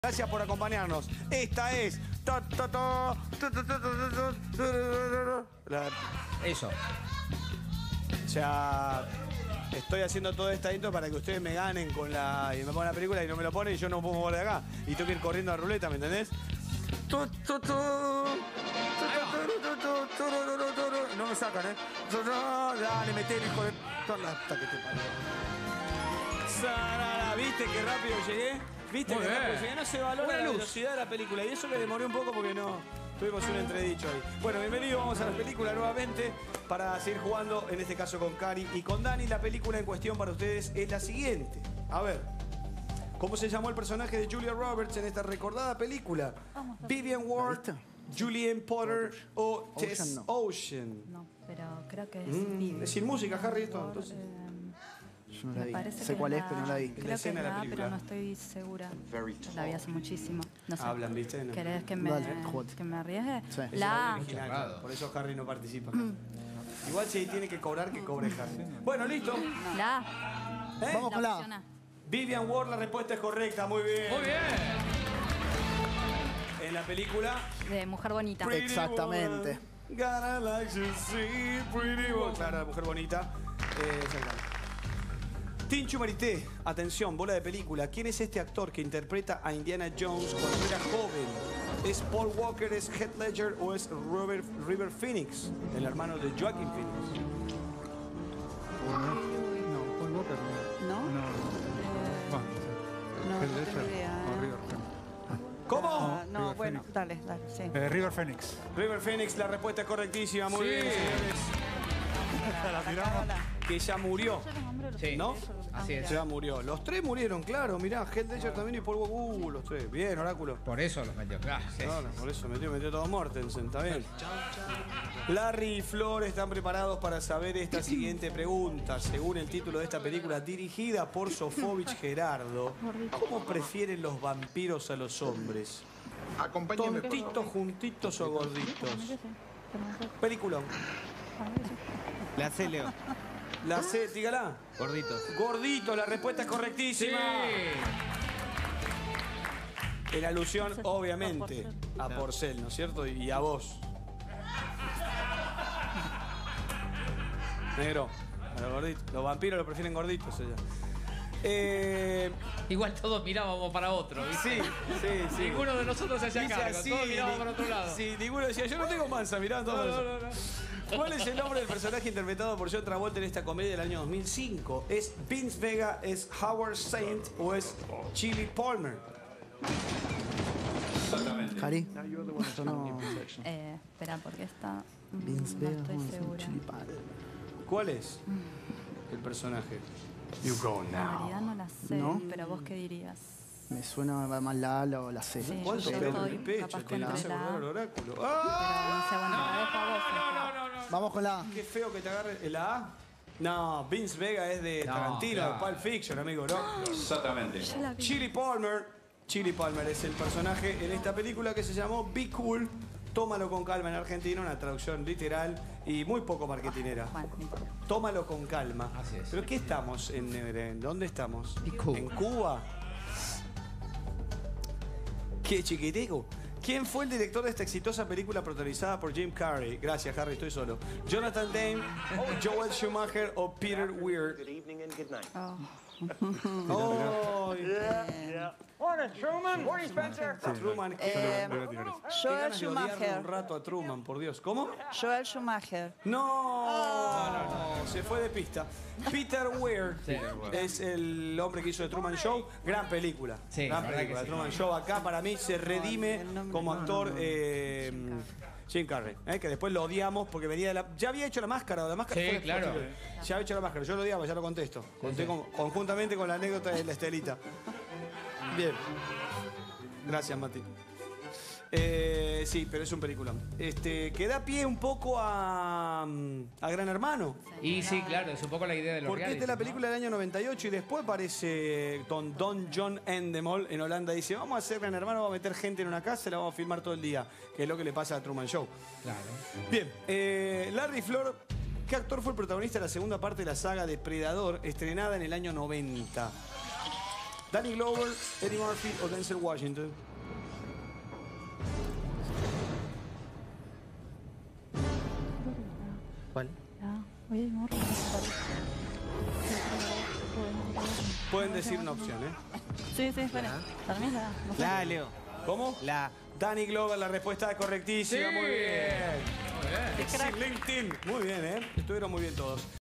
Gracias por acompañarnos. Esta es... Eso. O sea, estoy haciendo todo esta intro para que ustedes me ganen con la... Y me pongan la película y no me lo ponen y yo no puedo mover de acá. Y tengo que ir corriendo a la ruleta, ¿me entendés? No me sacan, ¿eh? Dale, metí el hijo de... Hasta que te parió. ¿Viste qué rápido llegué? ¿Viste qué rápido llegué? No se valora la velocidad de la película. Y eso que demoré un poco porque no... Tuvimos un entredicho ahí. Bueno, bienvenidos, vamos a la película nuevamente para seguir jugando, en este caso con Cari y con Dani. La película en cuestión para ustedes es la siguiente. A ver, ¿cómo se llamó el personaje de Julia Roberts en esta recordada película? Vivian Ward, Julianne Potter o Tess Ocean. No, pero creo que es... Es sin música, Harry, esto, entonces. Yo no la vi. Parece Sé que cuál es, la- pero no la vi. Creo La que escena es de la la, película. pero no estoy segura. La vi hace muchísimo. No sé. Hablan, ¿viste? No. ¿Querés que Dale, jugate. me arriesgue? Sí. Es La A. original, claro. Por eso Harry no participa. Igual si tiene que cobrar, que cobre Harry. Bueno, listo. La A. ¿Eh? Vamos con la opción A. A. Vivian Ward, la respuesta es correcta, muy bien. Muy bien. En la película... De Mujer Bonita. Pretty Exactamente. Woman, gotta like to see pretty woman. Claro, la mujer bonita. Exactamente. Tinchu Marité, atención, bola de película. ¿Quién es este actor que interpreta a Indiana Jones cuando era joven? ¿Es Paul Walker, es Heath Ledger o es River Phoenix, el hermano de Joaquin Phoenix? No, Paul Walker no. ¿No? No. Bueno, No, Heath no Ledger tengo idea. o River Phoenix. ¿Cómo? No, River bueno, Phoenix. dale, sí. River Phoenix. River Phoenix, la respuesta es correctísima. Muy Sí. bien, señores. La tiramos. Que ya murió. Sí. ¿No? Así es. Ya murió. Los tres murieron, claro. Mirá, Heath Ledger también y Paul Walker. Los tres. Bien, Oráculo. Por eso los metió. Claro, sí. Claro, por eso metió todo Mortensen, está bien. Larry y Flor están preparados para saber esta siguiente pregunta. Según el título de esta película, dirigida por Sofovich Gerardo, ¿cómo prefieren los vampiros a los hombres? Acompáñeme. ¿Tontitos, juntitos o gorditos? Peliculón. La C, Leo. La C, dígala. Gorditos. Gordito, la respuesta es correctísima. En alusión, obviamente, a Porcel, ¿no es cierto? Y a vos. Negro, a los gorditos. Los vampiros lo prefieren gorditos ella. Igual todos mirábamos para otro, ¿viste? Sí. Ninguno de nosotros se hacía Dice cargo. así, Todos mirábamos para otro lado. Sí, ninguno decía, yo no tengo mansa, mirá todo eso. ¿Cuál es el nombre del personaje interpretado por John Travolta en esta comedia del año 2005? ¿Es Vince Vega, es Howard Saint o es Chili Palmer? Cari. Yo no. Espera, porque esta... Vince no Vega, estoy vamos a hacer un segura. chili padre. ¿Cuál es el personaje? En realidad no la sé, ¿No? pero vos qué dirías. Me suena más la A o la C. Sí. ¿Cuál yo es el estoy pecho? capaz Te que la entre hace la acordar A. al oráculo. Pero ¡Ah! no sé, bueno, la dejo a vos. Vamos con la A. Qué feo que te agarre la A. No, Vince Vega es de No, Tarantino, claro. de Pulp Fiction, amigo, ¿no? Exactamente. Yo la vi. Chili Palmer es el personaje en esta película que se llamó Be Cool. Tómalo con calma en Argentina, una traducción literal y muy poco marketinera. Bueno, no importa. Tómalo con calma. Así es. ¿Pero qué estamos? ¿En dónde estamos? Be cool. ¿En Cuba? ¿Qué chiquitico? ¿Quién fue el director de esta exitosa película protagonizada por Jim Carrey? Gracias, Harry, estoy solo. Jonathan Demme, Joel Schumacher o Peter Weir. Oh. Oh, Morning, Truman. Morning, Spencer. Truman. Qué Joel ganas de odiarlo Schumacher. un rato a Truman, por Dios. ¿Cómo? Joel Schumacher. No, se fue de pista. Peter Weir es el hombre que hizo The Truman Show. Gran película. Sí, Gran la verdad película. que The sí. Truman Show acá para mí se redime como actor Jim Carrey. Que después lo odiamos porque venía de la... Ya había hecho la máscara. La máscara Sí, fue claro. posterior. Ya había hecho la máscara. Yo lo odiaba, ya lo contesto. Conté conjuntamente con la anécdota de la Estelita. Bien. Gracias, Mati. Sí, pero es un peliculón. Que da pie un poco a Gran Hermano. Y sí, claro, es un poco la idea de los Porque esta es la película del año 98 y después aparece Don John Endemol en Holanda. Dice, vamos a hacer Gran Hermano, vamos a meter gente en una casa y la vamos a filmar todo el día. Que es lo que le pasa a Truman Show. Claro. Bien, Larry y Flor, ¿qué actor fue el protagonista de la segunda parte de la saga Depredador, estrenada en el año 90? Danny Glover, Eddie Murphy o Denzel Washington. ¿Cuál? Pueden decir una opción, ¿eh? Sí, sí, espera. Para mí es la. No sé. La, Leo. ¿Cómo? La. Danny Glover, la respuesta correctísima. Sí. Muy bien. Muy bien. Excelente. Muy bien, ¿eh? Estuvieron muy bien todos.